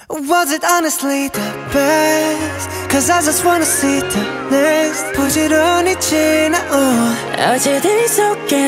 Was it honestly the best? Cause I just wanna see the next 부지런히 지나온 어제들 속에